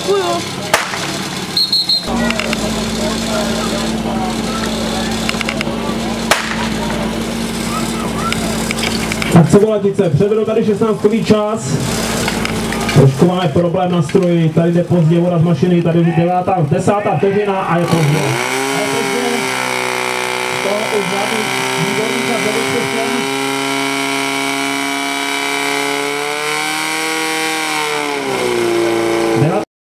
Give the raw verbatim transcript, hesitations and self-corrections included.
Děkuju. Tak co Bolatice, předvedu tady šestnáctkový čas. Trošku máme problém na stroji, tady jde pozdě voda z mašiny, tady už devátá, desátá vteřina a je pozdě. A je pozdě. To už žádný výborný čas nevyšel.